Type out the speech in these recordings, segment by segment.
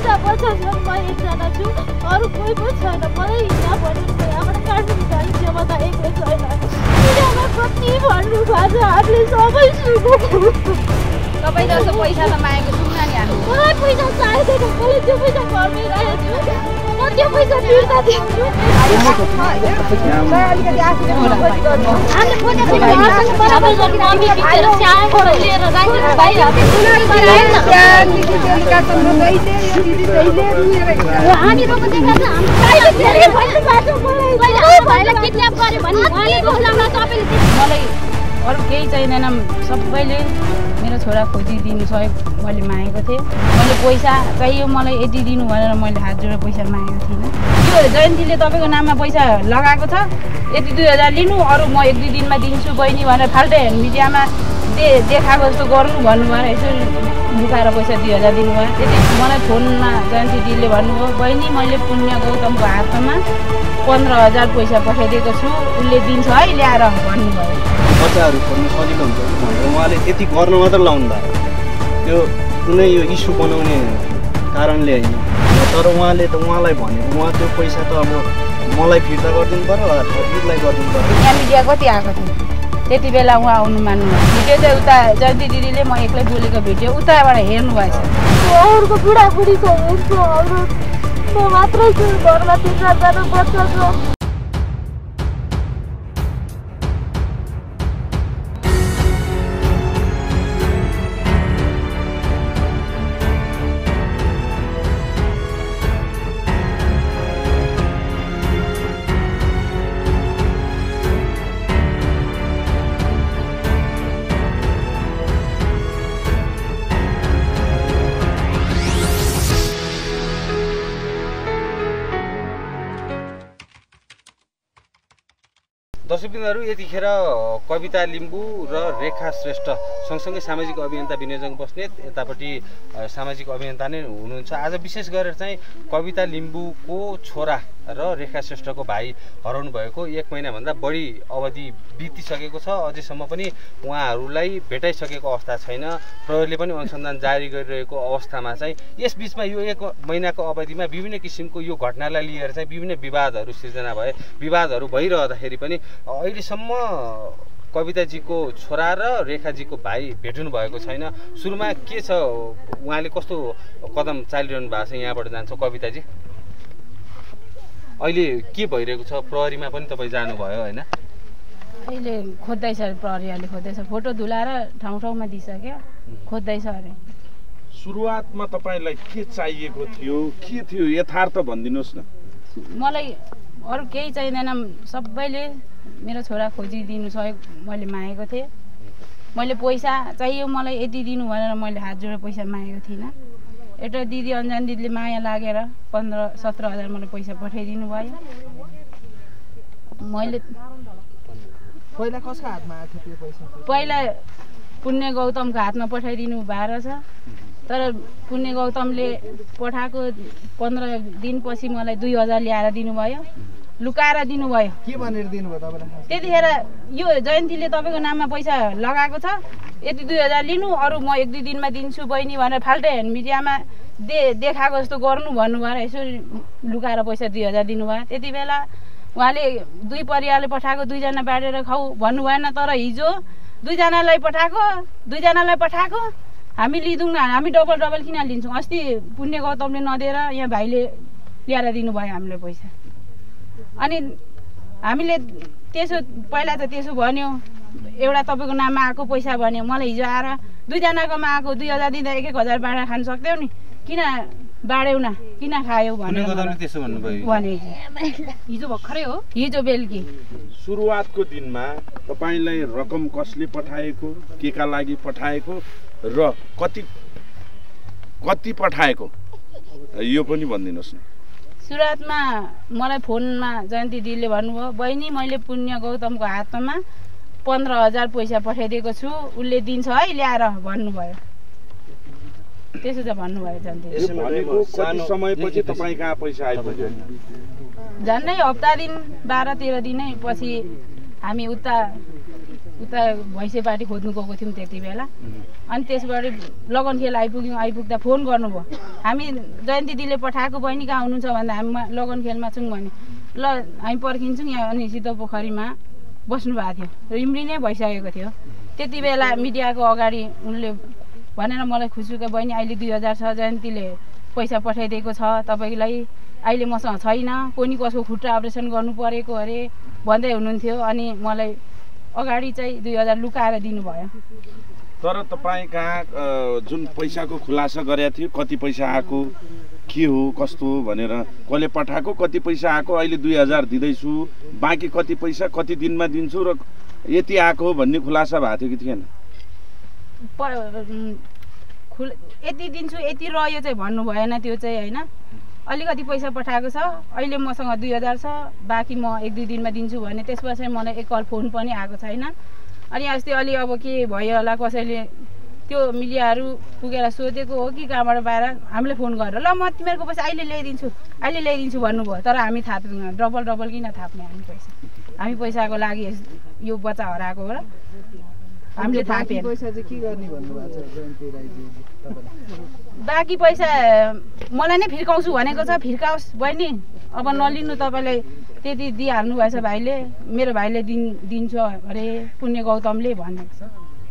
दुईटा बच्चा छन्, म एकजना छु, अरू कोही पनि छैन। मलाई यहाँ भन्नु यहाँबाट काट्नु जाने क्षमता एक्लै छैन। किनभने कति भन्नु भएको छ, हामीले सबै सुन्नु। तपाईँ जस्तो पैसा त मागेको सुन्न नि हामी। मलाई पैसा चाहिँदैन, मैले त्यो पैसा घरमै राखेको छु, म त्यो पैसा फिर्ता दिन्छु। अलिकति आफूले हामीले खोजेको छैन, तपाईँको मम्मी बिचेर स्याहारेर लिएर राखेको भाइ हामी रोको देखाएको भाइलाई किडन्याप गर्यो भने मलाई अरू केही चाहिँदैन। सबैले मेरो छोरा खोजिदिनु सहयोग मैले मागेको थिएँ। मैले पैसा चाहियो मलाई यति दिनु भनेर मैले हात जोडेर पैसा मागेको थिइनँ। यो जयन्तीले तपाईँको नाममा पैसा लगाएको छ, यति 2000 लिनु, अरू म 1-2 दिनमा दिन्छु बहिनी भनेर फाल्टै मिडियामा देखाएको जस्तो गर्नु भन्नुभयो। यसो लुकाएर पैसा 2000 दिनुभयो। त्यति मलाई फोनमा जयन्ती दिदीले भन्नुभयो, बहिनी मैले पुण्य गौतमको हातमा 15000 पैसा पठाइदिएको छु, उसले दिन्छ है ल्याएर भन्नुभयो। बच्चाहरू खोज्नु सजिलो हुन्छ भनेर उहाँले यति गर्न मात्र लाउनु भयो। त्यो कुनै यो इस्यु बनाउने कारणले होइन, तर उहाँले त उहाँलाई भने उहाँ त्यो पैसा त अब मलाई फिर्ता गरिदिनु पर्यो, दिदीलाई गरिदिनु पर्यो। यहाँ मिडिया कति आएको थियो त्यति बेला उहाँ आउनु मान्नु। भिडियो चाहिँ उता जयन्ती दिदीले म एक्लै बोलेको भिडियो उताबाट हेर्नु भएछ। अरूको बुढाबुढी छ, अरू म मात्रै छु, घरमा 3-4जना बच्चा छ। दर्शकबिन्दुहरू, यतिखेर कविता लिम्बू र रेखा श्रेष्ठ सँगसँगै सामाजिक अभियन्ता विनयजङ बस्नेत यतापट्टि सामाजिक अभियन्ता नै हुनुहुन्छ। आज विशेष गरेर चाहिँ कविता लिम्बूको छोरा र रेखा श्रेष्ठको भाइ हराउनु भएको 1 महिनाभन्दा बढी अवधि बितिसकेको छ। अझैसम्म पनि उहाँहरूलाई भेटाइसकेको अवस्था छैन। प्रहरीले पनि अनुसन्धान जारी गरिरहेको अवस्थामा चाहिँ यसबीचमा यो 1 महिनाको अवधिमा विभिन्न किसिमको यो घटनालाई लिएर चाहिँ विभिन्न विवादहरू सिर्जना भए। विवादहरू भइरहँदाखेरि पनि अहिलेसम्म कविताजीको छोरा र रेखाजीको भाइ भेट्नु भएको छैन। सुरुमा के छ, उहाँले कस्तो कदम चालिरहनु भएको छ, यहाँबाट जान्छ कविताजी? अहिले के भइरहेको छ? प्रहरीमा पनि तपाईँ जानुभयो होइन? अहिले खोज्दैछ, प्रहरीले खोज्दैछ, फोटो धुलाएर ठाउँ ठाउँमा दिइसक्यो, खोज्दैछ अरे। सुरुवातमा तपाईँलाई के चाहिएको थियो, के थियो यथार्थ भनिदिनुहोस् न। मलाई अरू केही चाहिँदैन। सबैले मेरो छोरा खोजिदिनु सहयोग मैले मागेको थिएँ। मैले पैसा चाहियो मलाई यति दिनु भनेर मैले हात जोडेर पैसा मागेको थिइनँ। एउटा दिदी अन्जान दिदीले माया लागेर 15-17 हजार मलाई पैसा पठाइदिनु भयो। मैले पहिला कसको हातमा आएको थियो त्यो पैसा? पहिला पुण्य गौतमको हातमा पठाइदिनु भएको छ, तर पुण्य गौतमले पठाएको 15 दिनपछि मलाई 2000 ल्याएर दिनुभयो, लुकाएर दिनुभयो। के भनेर दिनुभयो तपाईँलाई? त्यतिखेर यो जयन्तीले तपाईँको नाममा पैसा लगाएको छ, यति 2000 लिनु, अरू म 1-2 दिनमा दिन्छु बहिनी भनेर फाल्टै मिडियामा देखाएको जस्तो गर्नु भन्नुभयो। यसो लुकाएर पैसा 2000 दिनुभयो। त्यति बेला उहाँले 2 परिवारले पठाएको 2 जना बाँडेर खाऊ भन्नु भएन, तर हिजो 2 जनालाई पठाएको हामी लिँदैनौँ, हामी डबल किन लिन्छौँ? अस्ति पुण्य गौतमले नदिएर यहाँ भाइले ल्याएर दिनुभयो हामीलाई पैसा। अनि हामीले त्यसो पहिला त त्यसो भन्यो, एउटा तपाईँको नाममा आएको पैसा भन्यो। मलाई हिजो आएर 2 जनाकोमा आएको 2000 दिँदा 1-1000 बाँडेर खान सक्थ्यौ नि, किन बाँड्यौ न, किन खायौ भने हिजो भर्खरै हो, हिजो बेलुकी। सुरुवातको दिनमा तपाईँलाई रकम कसले पठाएको, केका लागि पठाएको र कति पठाएको यो पनि भनिदिनुहोस् न। सुरुवातमा मलाई फोनमा जयन्ती दिदीले भन्नुभयो, बहिनी मैले पुण्य गौतमको हातमा 15000 पैसा पठाइदिएको छु, उसले दिन्छ है ल्याएर भन्नुभयो। त्यसो त भन्नुभयो जयन्ती। कति समयपछि तपाईँ कहाँ पैसा आइपुग्यो? झन्डै हप्ता दिन 12-13 दिनै पछि हामी उता उता भैँसेपाटी खोज्नु गएको थियौँ त्यति बेला। अनि त्यसबाट लगनखेल आइपुग्दा फोन गर्नुभयो, हामी जयन्ती दिदीले पठाएको बहिनी कहाँ हुनुहुन्छ भन्दा हामी लगनखेलमा छौँ भने ल हामी पर्खिन्छौँ यहाँ अनि सिद्धपोखरीमा बस्नु भएको थियो, रिम्री नै भइसकेको थियो। त्यति बेला मिडियाको अगाडि उनले भनेर मलाई खुसुका बहिनी अहिले 2000 छ, जयन्तीले पैसा पठाइदिएको छ तपाईँलाई, अहिले मसँग छैन, कोनी कसको खुट्टा अपरेसन गर्नु परेको अरे भन्दै हुनुहुन्थ्यो। अनि मलाई अगाडि चाहिँ 2000 लुकाएर दिनुभयो। तर तपाईँ कहाँ जुन पैसाको खुलासा गरेको थियो, कति पैसा आएको, के हो कस्तो हो भनेर, कसले पठाएको, कति पैसा आएको, अहिले 2000 दिँदैछु, बाँकी कति पैसा कति दिनमा दिन्छु र यति आएको भन्ने खुलासा भएको थियो कि थिएन? यति दिन्छु यति रह्यो चाहिँ भन्नु भएन, त्यो चाहिँ होइन। अलिकति पैसा पठाएको छ, अहिले मसँग 2000 छ, बाँकी म 1-2 दिनमा दिन्छु भने त्यसपछि मलाई एक कल फोन पनि आएको छैन। अनि अस्ति अलि अब के भयो होला, कसैले त्यो मिडियाहरू पुगेर सोधेको हो कि कहाँबाट बाहिर हामीले फोन गरेर ल म तिमीहरूको पैसा अहिले ल्याइदिन्छु भन्नुभयो। तर हामी थाप्दैनौँ, डबल किन थाप्ने हामी पैसाको लागि यो बच्चा हराएको हो र हामीले थापेन। पैसा चाहिँ के गर्ने भन्नुभएको छ जयन्ती राईजीले तपाईलाई? बाँकी पैसा मलाई नै फिर्काउँछु भनेको छ, फिर्काओस् बहिनी, अब नलिनु तपाईँलाई त्यति दिइहाल्नु भएछ भाइले, मेरो भाइले दिन्छ अरे पुण्य गौतमले भनेको छ।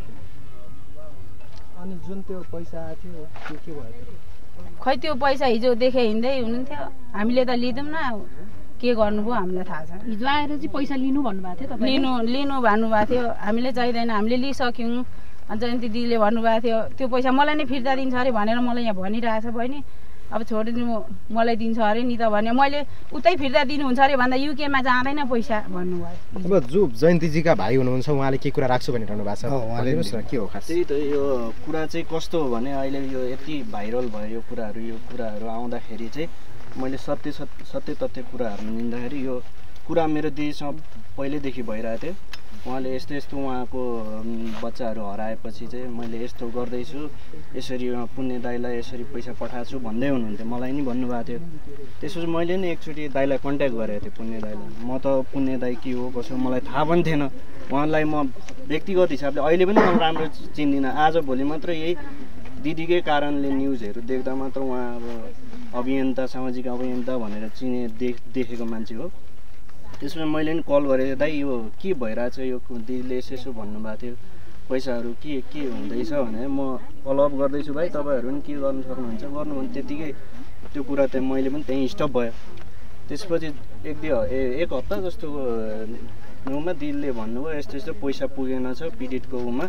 अनि जुन त्यो पैसा आएको थियो के भयो? खै त्यो पैसा हिजो देखे हिँड्दै हुनुहुन्थ्यो, हामीले त लिँदैनौँ न, के गर्नुभयो हामीलाई थाहा छ। हिजो आएर चाहिँ पैसा लिनु भन्नुभएको थियो तपाईँ? लिनु भन्नुभएको थियो, हामीले चाहिँदैन, हामीले लिइसक्यौँ। जयन्ती दिदीले भन्नुभएको थियो त्यो पैसा मलाई नै फिर्ता दिन्छ अरे भनेर मलाई यहाँ भनिरहेछ बहिनी, अब छोडिदिनु मलाई दिन्छ अरे नि त भने, मैले उतै फिर्ता दिनुहुन्छ अरे भन्दा युकेमा जाँदैन पैसा भन्नुभयो। अब जो जयन्तीजीका भाइ हुनुहुन्छ उहाँले के कुरा राख्छु भनिरहनु भएको छ, भनिदिनुहोस् न के हो खास? त्यही त यो कुरा चाहिँ कस्तो हो भने अहिले यो यति भाइरल भयो यो कुराहरू आउँदाखेरि चाहिँ मैले सत्य तथ्य कुराहरू निन्दाखेरि यो कुरा मेरो दिदीसँग पहिल्यैदेखि भइरहेको थियो। उहाँले यस्तो उहाँको बच्चाहरू हराएपछि चाहिँ मैले यस्तो गर्दैछु, यसरी पुण्य दाइलाई यसरी पैसा पठाएको छु भन्दै हुनुहुन्थ्यो, मलाई नि भन्नुभएको थियो। त्यसपछि मैले नि एकचोटि दाइलाई कन्ट्याक्ट गरेको थिएँ, पुण्य दाइलाई। म त पुण्य दाइ के हो कसो मलाई थाहा पनि थिएन। उहाँलाई म व्यक्तिगत हिसाबले अहिले पनि म राम्रो चिन्दिनँ, आज भोलि मात्र यही दिदीकै कारणले न्युजहरू देख्दा मात्र उहाँ अब अभियन्ता, सामाजिक अभियन्ता भनेर देखेको मान्छे हो। त्यसमा मैले नि कल गरेको दाइ यो के भइरहेछ, यो दिदीले यसो भन्नुभएको थियो, पैसाहरू के हुँदैछ भनेर म फलोअप गर्दैछु भाइ, तपाईँहरू पनि के गर्नु सक्नुहुन्छ गर्नु भने त्यतिकै त्यो कुरा चाहिँ मैले पनि त्यहीँ स्टप भयो। त्यसपछि एक हप्ता जस्तो मा दिदीले भन्नुभयो यस्तो पैसा पुगेन छ पीडितको उमा,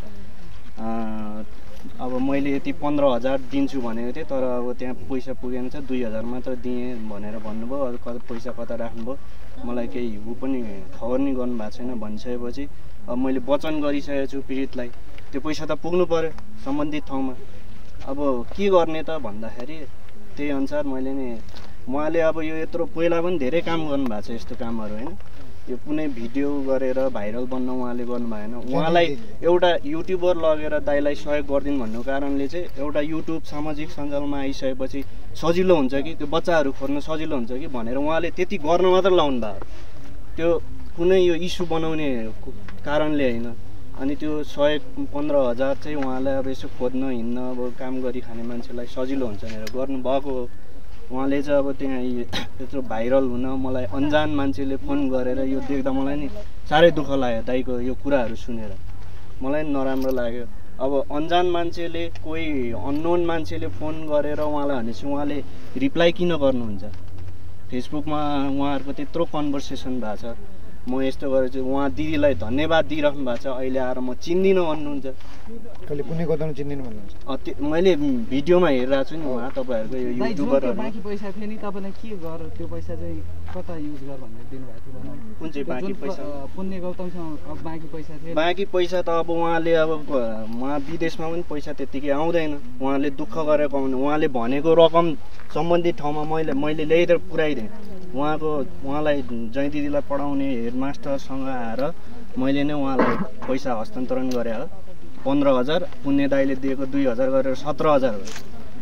अब मैले यति 15,000 दिन्छु भनेको थिएँ, तर अब त्यहाँ पैसा पुगेन छ, 2,000 मात्र दिएँ भनेर भन्नुभयो। अरू पैसा कता राख्नुभयो मलाई केही पनि खबर नि गर्नु भएको छैन भनिसकेपछि अब मैले वचन गरिसकेको छु पीडितलाई, त्यो पैसा त पुग्नु पर्यो सम्बन्धित ठाउँमा। अब के गर्ने त भन्दाखेरि त्यही अनुसार मैले नि उहाँले अब यो यत्रो पहिला पनि धेरै काम गर्नुभएको छ यस्तो कामहरू होइन, यो कुनै भिडियो गरेर भाइरल बन्न उहाँले गर्नु भएन। उहाँलाई एउटा युट्युबर लगेर दाइलाई सहयोग गरिदिनु भन्नु कारणले चाहिँ एउटा युट्युब सामाजिक सञ्जालमा आइसकेपछि सजिलो हुन्छ कि त्यो बच्चाहरू खोज्न सजिलो हुन्छ कि भनेर उहाँले त्यति गर्न मात्र लाउनु भयो, त्यो कुनै यो इस्यु बनाउने कारणले होइन। अनि त्यो 15,000 चाहिँ उहाँलाई अब यसो खोज्न हिँड्न अब काम गरी खाने मान्छेलाई सजिलो हुन्छ भनेर गर्नुभएको हो। उहाँले चाहिँ अब त्यहाँ त्यत्रो भाइरल हुन मलाई अन्जान मान्छेले फोन गरेर यो देख्दा मलाई नि साह्रै दुःख लाग्यो दाइको यो कुराहरू सुनेर, मलाई नि नराम्रो लाग्यो। अब अन्जान मान्छेले कोही अननोन मान्छेले फोन गरेर उहाँलाई भनेपछि उहाँले रिप्लाई किन गर्नुहुन्छ? फेसबुकमा उहाँहरूको त्यत्रो कन्भर्सेसन भएको छ, म यस्तो गरेर चाहिँ उहाँ दिदीलाई धन्यवाद दिइराख्नु भएको छ, अहिले आएर म चिन्दिनँ भन्नुहुन्छ। कहिले पुण्य गौतम चिन्दिनँ भन्नुहुन्छ? मैले भिडियोमा हेरिरहेको छु नि उहाँ तपाईँहरूको यो युट्युबरहरू। बाँकी पैसा थियो नि तपाईँलाई के गर त्यो पैसा चाहिँ कता युज गर भनेर दिनुभएको थियो? कुन चाहिँ बाँकी पैसा? पुण्य गौतमसँग अब बाँकी पैसा थियो? बाँकी पैसा त अब उहाँले अब उहाँ विदेशमा पनि पैसा त्यत्तिकै आउँदैन, उहाँले दुःख गरेर कमाउनु, उहाँले भनेको रकम सम्बन्धित ठाउँमा मैले ल्याइदिएर पुऱ्याइदिएँ। उहाँलाई जयन्ती दिदीलाई पढाउने हेडमास्टरसँग आएर मैले नै उहाँलाई पैसा हस्तान्तरण गरेँ हो। 15,000 पुण्य दाइले दिएको 2,000 गरेर 17,000 हो।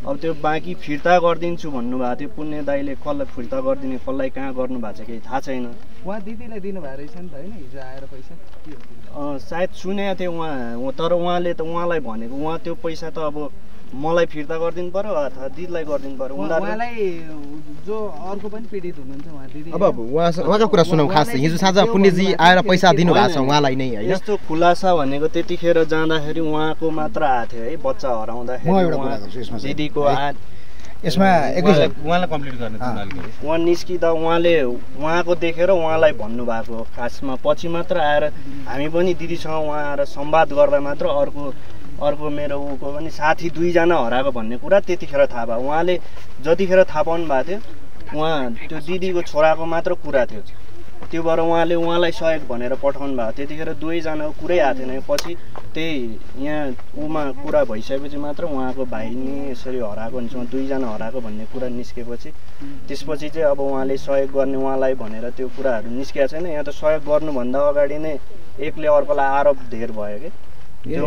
अब त्यो बाँकी फिर्ता गरिदिन्छु भन्नुभएको थियो पुण्य दाइले। कसलाई फिर्ता गरिदिने कसलाई कहाँ गर्नु भएको छ केही थाहा छैन। उहाँ दिदीलाई दिनुभएको रहेछ नि त होइन हिजो आएर पैसा सायद सुनेको थिएँ उहाँ, तर उहाँले त उहाँलाई भनेको उहाँ त्यो पैसा त अब मलाई फिर्ता गरिदिनु पर्यो अथवा दिदीलाई गरिदिनु पर्यो। उहाँलाई जो अर्को पनि पीडित हुनुहुन्छ उहाँ दिदी। अब उहाँको कुरा सुनौँ खास हिजो साँझ पुण्यजी आएर पैसा दिनुभएको छ उहाँलाई नै होइन। यस्तो खुलासा भनेको त्यतिखेर जाँदाखेरि उहाँको मात्र आएको थियो है, बच्चा हराउँदाखेरि दिदीको यसमा उहाँलाई कम्प्लिट गर्ने उहाँ निस्किँदा उहाँको देखेर उहाँलाई भन्नुभएको खासमा पछि मात्र आएर हामी पनि दिदीसँग उहाँ आएर संवाद गर्दा मात्र अर्को मेरो उको पनि साथी 2 जना हराएको भन्ने कुरा त्यतिखेर थाहा भयो। उहाँले जतिखेर थाहा पाउनु भएको थियो उहाँ त्यो दिदीको छोराको मात्र कुरा थियो, त्यो भएर उहाँले उहाँलाई सहयोग भनेर पठाउनु भएको। त्यतिखेर 2 जनाको कुरै आएको थिएन। पछि त्यही यहाँ उमा कुरा भइसकेपछि मात्र उहाँको भाइ नि यसरी हराएको हुन्छ 2 जना हराएको भन्ने कुरा निस्केपछि त्यसपछि चाहिँ अब उहाँले सहयोग गर्ने उहाँलाई भनेर त्यो कुराहरू निस्केको छैन। यहाँ त सहयोग गर्नुभन्दा अगाडि नै एकले अर्कोलाई आरोप धेर भयो कि जो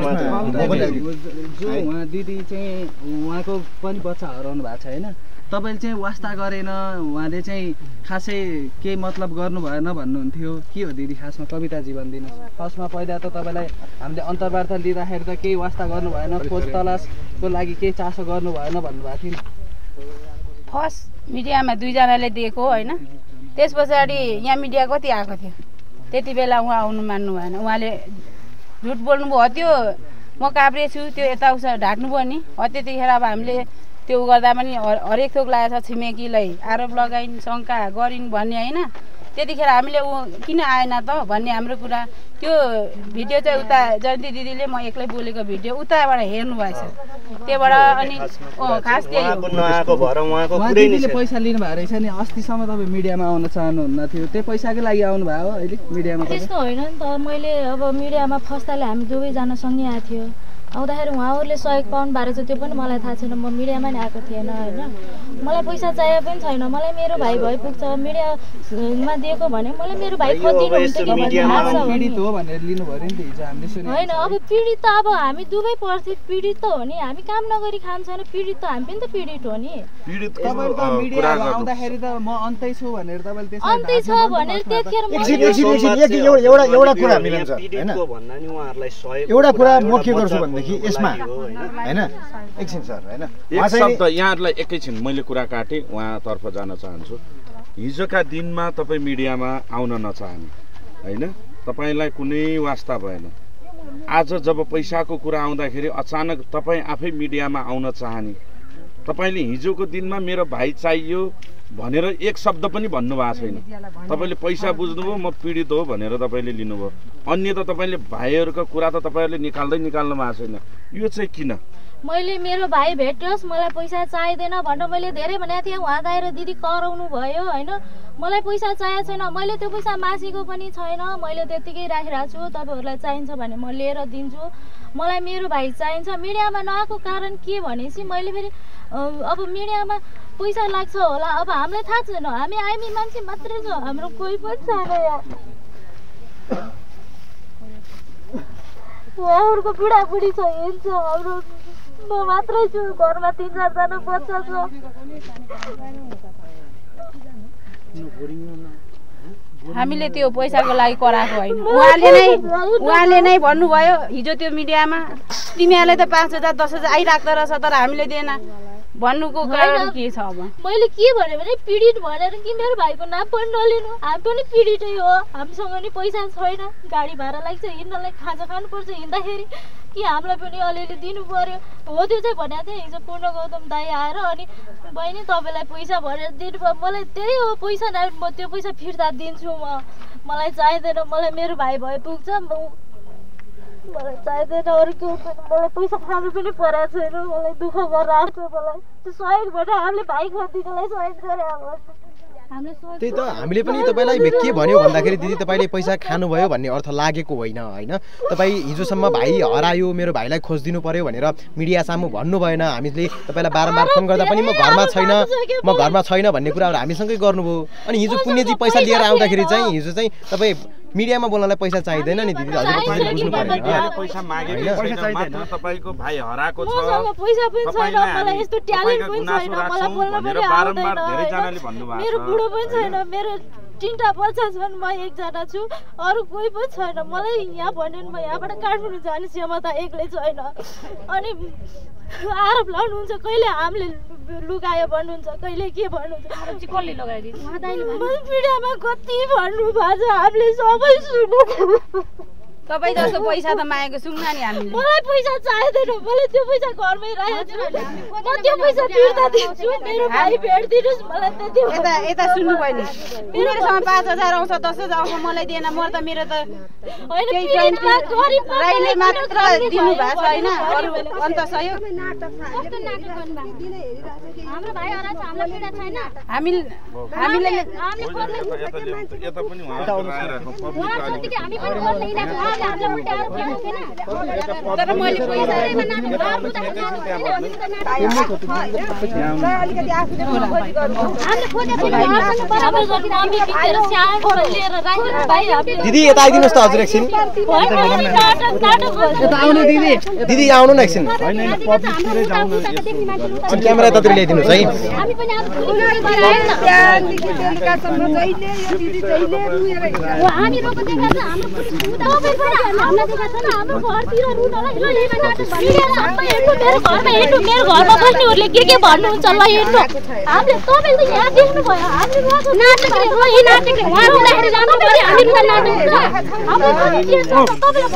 उहाँ दिदी चाहिँ उहाँको पनि बच्चा हराउनु भएको छ होइन, तपाईँले चाहिँ वास्ता गरेन उहाँले चाहिँ खासै केही मतलब गर्नु भएन भन्नुहुन्थ्यो, के हो दिदी खासमा कविता जीवन दिनुहोस्। फर्स्टमा पहिला त तपाईँलाई हामीले अन्तर्वार्ता लिँदाखेरि त केही वास्ता गर्नु भएन, खोज तलासको लागि केही चासो गर्नु भएन भन्नुभएको थियो नि। फर्स्ट मिडियामा 2 जनाले दिएको होइन, त्यस पछाडि यहाँ मिडिया कति आएको थियो त्यति बेला उहाँ आउनु मान्नु भएन। उहाँले झुट बोल्नुभयो, त्यो म काभ्रे छु त्यो यताउता ढाँट्नु भयो नि। त्यतिखेर अब हामीले त्यो गर्दा पनि हरेक थोक लागेको छ, छिमेकीलाई आरोप लगाइन् शङ्का गरिन् भन्ने होइन। त्यतिखेर हामीले ऊ किन आएन त भन्ने हाम्रो कुरा। त्यो भिडियो चाहिँ उता जयन्ती दिदीले म एक्लै बोलेको भिडियो उताबाट हेर्नु भएछ, त्यहाँबाट अनि खास त्यही दिदीले पैसा लिनुभएको रहेछ नि। अस्तिसम्म तपाईँ मिडियामा आउन चाहनुहुन्न थियो, त्यो पैसाकै लागि आउनुभयो अहिले मिडियामा? त्यस्तो होइन नि त, मैले अब मिडियामा फस्टाले हामी 2 जना सँगै आएको थियो, आउँदाखेरि उहाँहरूले सहयोग पाउनु भएको रहेछ त्यो पनि मलाई थाहा छैन। म मिडियामा नि आएको थिएन होइन, मलाई पैसा चाहिएको पनि छैन। मलाई मेरो भाइ भइ पुग्छ, मिडियामा दिएको भने मलाई मेरो भाइ खोजिदिनुहुन्छ कि भन्ने आशा हो होइन। अब पीडित त अब हामी दुवै पर्छ, पीडित त हो नि, हामी काम नगरी खान्छ छैन, पीडित त हामी पनि त पीडित हो नि। अन्तै छु भनेर अन्तै छ भनेर त्यतिखेर एउटा कुरा मिल्छ होइन, एउटा कुरा म के गर्छु भनेदेखि यसमा होइन एकछिन सर होइन एक शब्द यहाँहरूलाई एकैछिन मैले कुरा काटेँ, उहाँतर्फ जान चाहन्छु। हिजोका दिनमा तपाईँ मिडियामा आउन नचाहने होइन, तपाईँलाई कुनै वास्ता भएन। आज जब पैसाको कुरा आउँदाखेरि अचानक तपाईँ आफै मिडियामा आउन चाहने, तपाईँले हिजोको दिनमा मेरो भाइ चाहियो भनेर एक शब्द पनि भन्नुभएको छैन। तपाईँले पैसा बुझ्नुभयो म पीडित हो भनेर तपाईँले लिनुभयो, अन्य त तपाईँले भाइहरूको कुरा त तपाईँहरूले निकाल्नु भएको छैन। यो चाहिँ किन? मैले मेरो भाइ भेट्योस् मलाई पैसा चाहिँदैन भनेर मैले धेरै भनेको थिएँ, उहाँ गएर दिदी कराउनु भयो होइन। मलाई पैसा चाहिएको छैन, मैले त्यो पैसा मासेको पनि छैन, मैले त्यतिकै राखिरहेको छु। तपाईँहरूलाई चाहिन्छ भने म लिएर दिन्छु, मलाई मेरो भाइ चाहिन्छ। मिडियामा नआएको कारण के भनेपछि मैले फेरि अब मिडियामा पैसा लाग्छ होला, अब हामीलाई थाहा छैन, हामी आइमी मान्छे मात्रै छ, हाम्रो कोही पनि छैन यहाँ। उहाँहरूको बुढाबुढी छ हिँड्छ, हाम्रो म मात्रै छु, घरमा 3-4 जना बच्चा छ। हामीले त्यो पैसाको लागि कराएको होइन। उहाँले नै भन्नुभयो हिजो त्यो मिडियामा, तिमीहरूले त 5,000 10,000 आइराख्दो रहेछ तर हामीले दिएन भन्नुको कारण के छ? अब मैले के भने पीडित भनेर कि मेरो भाइको नाम पनि नलिनु, हामी पनि पीडितै हो, हामीसँग नि पैसा छैन, गाडी भाडा लाग्छ, हिँड्नलाई खाजा खानुपर्छ, हिँड्दाखेरि कि हामीलाई पनि अलिअलि दिनु पर्यो हो। त्यो चाहिँ भनेको थिएँ हिजो पूर्ण गौतम दाई आएर, अनि बहिनी तपाईँलाई पैसा भनेर दिनुभयो, मलाई त्यही हो पैसा नआए म त्यो पैसा फिर्ता दिन्छु, मलाई चाहिँदैन, मलाई मेरो भाइ भए पुग्छ, मलाई चाहिँदैन अरू केही पनि, मलाई पैसा खानु पनि परेको छैन, मलाई दुःख गरेर आएको मलाई त्यो सहयोग भएर हामीले भाइ खोजिदिनलाई सहयोग गरे। त्यही त हामीले पनि तपाईँलाई के भन्यो भन्दाखेरि दिदी तपाईँले पैसा खानुभयो भन्ने अर्थ लागेको होइन होइन। तपाईँ हिजोसम्म भाइ हरायो मेरो भाइलाई खोजिदिनु पर्यो भनेर मिडिया सामु भन्नु भएन। हामीले तपाईँलाई बारम्बार फोन गर्दा पनि म घरमा छैन भन्ने कुराहरू हामीसँगै गर्नुभयो। अनि हिजो पुण्यजी पैसा लिएर आउँदाखेरि चाहिँ हिजो चाहिँ तपाईँ मिडियामा बोल्नलाई पैसा चाहिँदैन नि दिदी हजुरले बुझ्नु पर्यो पैसा मागेको छैन मात्र तपाईको भाइ हराएको छ मसँग पैसा पनि छैन मलाई यस्तो ट्यालेन्ट पनि छैन मलाई बोल्न पनि बारम्बार धेरै जनाले भन्नु भएको छ मेरो बुढो पनि छैन मेरो 3टा बच्चा छन् म एकजना छु अरु कोही पनि छैन मलाई यहाँ भन्यो म यहाँबाट काठमाडौँ जाने क्षमता एक्लै छैन अनि आरोप लाउनुहुन्छ कहिले हामीले लुगायो भन्नुहुन्छ कहिले के भन्नुहुन्छ आरोप चाहिँ कसले लगाइदिन्छ मिडियामा कति भन्नु भएको छ हामीले सबै सुन्नु तपाईँ जस्तो पैसा त मागेको सुन्न नि हामीले मलाई पैसा चाहिँदैन मलाई त्यो पैसा घरमै राखेको छु म त्यो पैसा फिर्ता दिन्छु मेरो भाइ भेट्दिनुस् मलाई त्यति यता यता सुन्नु बहिनी मेरोसँग 5000 आउँछ 10000 आउँछ मलाई दिएन म त मेरो त होइन राईले मात्र दिनु भएको छ हैन अरु अन्त सहयोग हाम्रो भाइ हराछ हामीलाई पीडा छैन हामीले यता पनि तर मैले दिदी यता आइदिनुहोस् त हजुर एकछिन दिदी आउनु न एकछिन अनि क्यामेरा यतातिर ल्याइदिनुहोस् है मेरो घरमा बस्नेहरूले के भन्नुहुन्छ ल हेर्नु हामीले तपाईले त यहाँ देख्नु भयो हामीले नाटकले यो नाटकले उहाँ रुँदाखेरि जानु पर्यो हामी रुँदा नाटक हुन्छ हाम्रो के छ तपाईले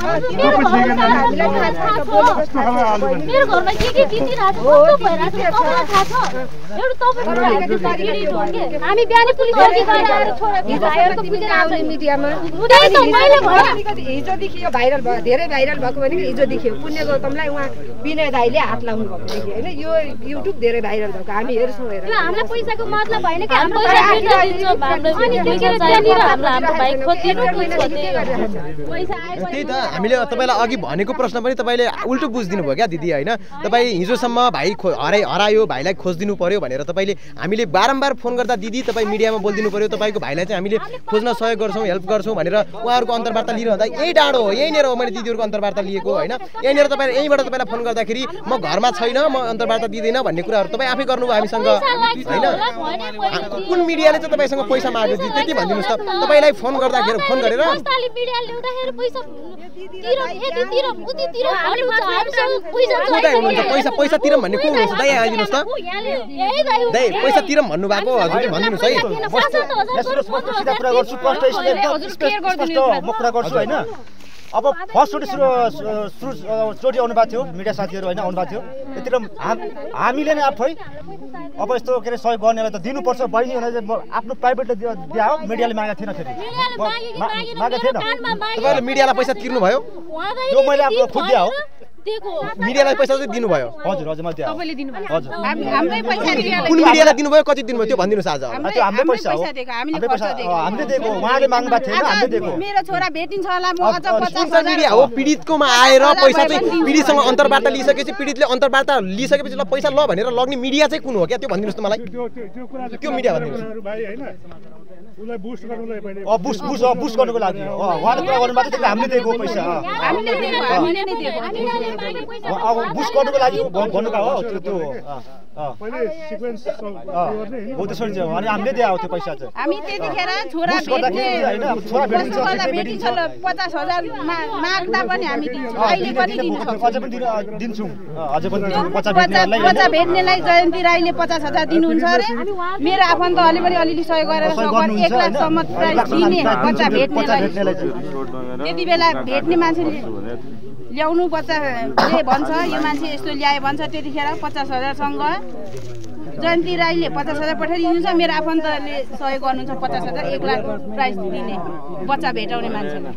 भन्नु मेरो घरमा के बितिरहेको छ कस्तो भइरहेको छ तपाईलाई थाहा छ एउटा तपाईको हामी बिहानै पुलिस चौकी गएर छोरा भाइहरुको पुलिस आउँछ मिडियामा उदय त मैले भने हिजो देखियो भाइरल भयो धेरै भाइरल भएको भने हिजो देखियो पुण्य गौतमलाई उहाँ विनय दाइले हात लाउनु भएको देखियो हैन यो युट्युब धेरै भाइरल भएको हामी हेर्छौं हेर यो हामीलाई पैसाको मतलब भएन कि हामी पैसा फिर्ता दिन्छौं हाम्रो पैसा चाहिन्छ हाम्रो भाइ खोजिदिनु पैसा आयो त्यही त हामीले तपाईलाई अघि भनेको प्रश्न पनि तपाईले उल्टो बुझ्दिनु भयो क्या दिदी हैन तपाई हिजोसम्म भाइ हरायो भाइलाई खोजिदिनु पर्यो भनेर तपाईले हामीले बारम्बार फोन गर्दा दिदी तपाई मिडियामा बोल्दिनु पर्यो तपाईको भाइलाई चाहिँ हामीले खोज्न सहयोग गर्छौं हेल्प गर्छौं भनेर उहाँहरुको अन्तर्वार्ता लिइरहँदा यही डाँडो हो यही नेर हो मैले दिदीहरुको अन्तर्वार्ता लिएको हैन यही नेर तपाईले यहीबाट तपाईलाई फोन गर्दाखेरि म घरमा छैन म अन्तर्वार्ता दिदैन भन्ने कुराहरु तपाई आफै गर्नुभयो हामीसँग हैन कुन मिडियाले चाहिँ तपाईसँग पैसा माग्यो दिदी त्यति भन्दिनुस् त तपाईलाई फोन गर्दाखेरि फोन गरेर कस्ताले मिडिया ल्याउँदाखेरि पैसा पैसा तिरम भन्ने को हुनुहुन्छ दाइ आइदिनुस् त दाइ पैसा तिरम भन्नु भएको हजुरले भन्दिनुस् है सिधा कुरा गर्छु स्पष्ट म कुरा गर्छु हैन अब फर्स्ट चोटि आउनु भएको थियो मिडिया साथीहरु हैन आउनु भएको थियो त्यतिखेर हामीले नै आफै अब यस्तो के रे सहयोग गर्नेलाई त दिनुपर्छ बहिनी भने आफ्नो प्राइभेटले दिया हो मिडियाले मागेको थिएन फेरि मागेको थिएन तपाईले मिडियालाई पैसा तिर्नु भयो त्यो मैले आफ्नो खुद दिया हो मिडियालाई पैसा चाहिँ दिनु भयो हजुर हजुर मैले दिया तपाईले दिनु भयो हजुर हाम्रै पैसा कुन मिडियालाई दिनु भयो कति दिनु भयो त्यो भनिदिनुस् आज त्यो हाम्रो पैसा हो हामीले खर्च दिएको हामीले दिएको उहाँले माग्नु भएको थिएन हामीले दिएको मेरो छोरा भेटिन्छ होला म अझ 50,000 मिडिया हो पीडितकोमा आएर पैसा चाहिँ पीडितसँग अन्तर्वार्ता लिइसकेपछि पीडितले अन्तर्वार्ता लिइसकेपछि ल पैसा ल भनेर लग्ने मिडिया चाहिँ कुन हो क्या त्यो भनिदिनुस् त मलाई त्यो मिडिया भनिदिनुस् भाइ हैन उलाई बुस्ट गर्नुलाई पनि बुस्ट गर्नुको लागि उहाँले कुरा गर्नु भएको थियो हामीले दिएको पैसा हामीले नै दिएको अब बुस्ट गर्नुको लागि भन्नुका हो त्यो पहिले सिक्वेन्स हो त्यसो चाहिँ अनि हामीले दिएको त्यो पैसा चाहिँ हामी त्यतिखेर छोरा भेटिन्छ 50,000 माग्दा पनि हामी दिन्छौँ अहिले पनि दिन्छौँ अझै पनि 50 बच्चा भेट्नेलाई जयन्ती राईले 50,000 दिनुहुन्छ अरे मेरो आफन्तहरूले पनि अलिअलि सहयोग गरेर 1 लाखसम्म प्राइस दिने बच्चा भेट्नेलाई त्यति बेला भेट्ने मान्छे ल्याउनु बच्चाले भन्छ यो मान्छे यस्तो ल्याए भन्छ त्यतिखेर 50,000 सँग जयन्ती राईले 50,000 पठाइदिनुहुन्छ मेरो आफन्तले सहयोग गर्नुहुन्छ 50,000 1 लाख प्राइस दिने बच्चा भेटाउने मान्छेलाई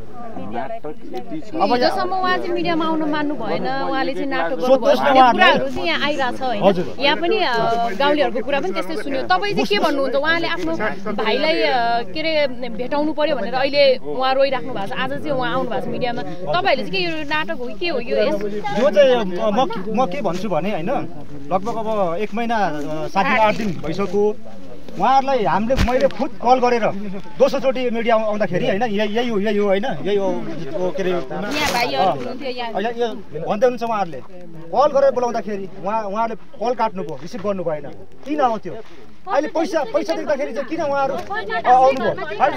अब जसम्म उहाँ चाहिँ मिडियामा आउन मान्नु भएन उहाँले चाहिँ नाटक गर्नुभयो भन्ने कुराहरू चाहिँ यहाँ आइरहेछ हैन यहाँ पनि गाउँलेहरूको कुरा पनि त्यस्तै सुन्यो तपाईँ चाहिँ के भन्नुहुन्छ उहाँले आफ्नो भाइलाई के रे भेटाउनु पर्यो भनेर अहिले उहाँ रोइराख्नु भएको छ आज चाहिँ उहाँ आउनु भएको छ मिडियामा तपाईहरुले चाहिँ के यो नाटक हो के हो यो चाहिँ म के भन्छु भने हैन लगभग अब 1 महिना 7 दिन 8 दिन भइसक्यो उहाँहरूलाई हामीले मैले खुद कल गरेर दोस्रोचोटि मिडिया आउँदाखेरि होइन यही हो होइन यही हो के अरे भन्दै हुनुहुन्छ उहाँहरूले कल गरेर बोलाउँदाखेरि उहाँहरूले कल काट्नुभयो रिसिभ गर्नु भएन किन आउँथ्यो अहिले पैसा देख्दाखेरि चाहिँ किन उहाँहरू आउनुभयो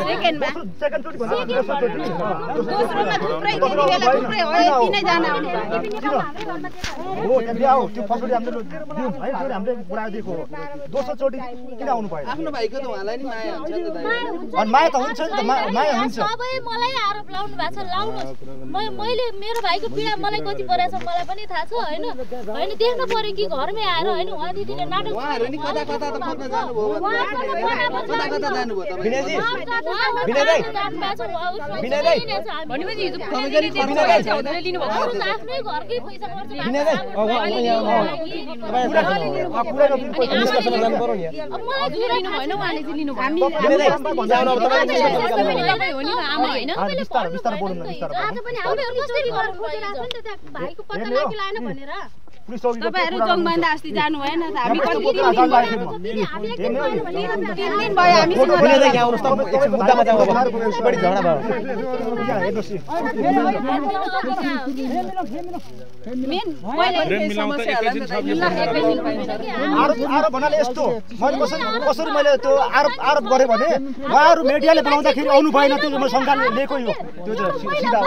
त्यो फसली हामीले दिउँ है त्यो हामीले बुढाइदिएको हो दोस्रोचोटि किन आउनु भएन आफ्नो भाइको त उहाँलाई नि माया हुन्छ नि त अनि माया त हुन्छ नि त माया हुन्छ सबै मलाई आरोप लाउनु भएको छ लाउनुहोस् मैले मेरो भाइको पीडा मलाई कति परेछ मलाई पनि थाहा छ होइन देख्नु पर्यो कि घरमै आएर होइन उहाँ दिदीले नाटक उहाँहरू नि कता त फर्न जानुभयो कता जानुभयो तपाईँ भनेपछि हिजो आफ्नै घरकै पैसा तपाईँहरू जोङभन्दा अस्ति जानु भएन त हामी कति आरोप भन्नाले यस्तो मैले कसरी मैले त्यो आरोप गरेँ भने उहाँहरू मिडियाले बोलाउँदाखेरि आउनु भएन त्यो म शङ्का लिएकै हो त्यो सिधा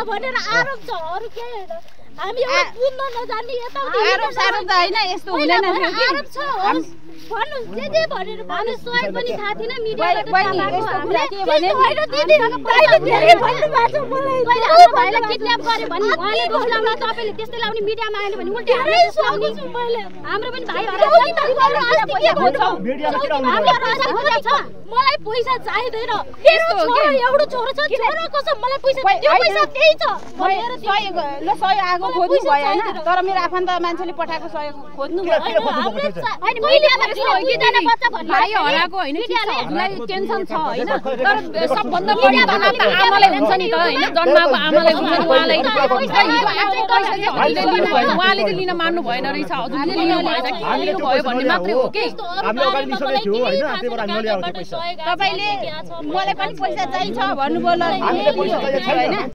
हामी बुझ्न नजान्ने यता आरोप सारोप त होइन यस्तो हुँदैन भन्नु जे भनेर भने सहयोग पनि थाहा थिएन मिडियाबाट भाइलाई किडन्याप गर्यो भने उहाँले दोस्राउन तपाईँले त्यस्तै लाउने मिडियामा आएन भने उल्टे हाम्रो पनि भाइ मलाई पैसा चाहिँदैन एउटा छोरो छ छोरो कसम मलाई पैसा त्यही छ सहयोग खोज्नु भयो होइन तर मेरो आफन्त मान्छेले पठाएको सहयोग खोज्नु भाइ हराएको होइन हामीलाई टेन्सन छ होइन तर सबभन्दा बढी तनाव त आमालाई हुन्छ नि त होइन जन्माएको आमालाई हुन्छ नि उहाँलाई हिजो आफ्नो पैसा चाहिँ हजुरले लिनु भएन उहाँले चाहिँ लिन मान्नु भएन रहेछ हजुरले लिनु भएछ किन लिनु भयो भन्ने मात्रै हो कि तपाईँले मलाई पनि पैसा चाहिन्छ भन्नुभयो होइन